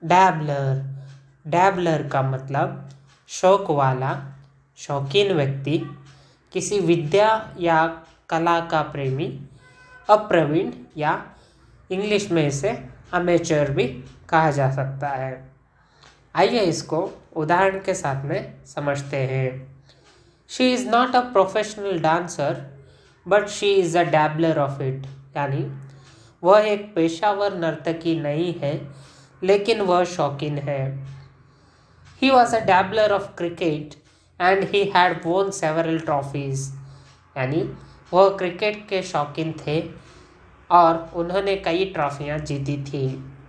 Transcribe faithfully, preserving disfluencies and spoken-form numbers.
डैबलर। डैबलर का मतलब शौक वाला, शौकीन व्यक्ति, किसी विद्या या कला का प्रेमी, अप्रवीण या इंग्लिश में इसे अमेचर भी कहा जा सकता है। आइए इसको उदाहरण के साथ में समझते हैं। She is not a professional dancer but she is a dabbler of it, यानी वह एक पेशावर नर्तकी नहीं है लेकिन वह शौकीन है। He was a dabbler of cricket and he had won several trophies, यानी वह क्रिकेट के शौकीन थे और उन्होंने कई ट्रॉफियाँ जीती थी।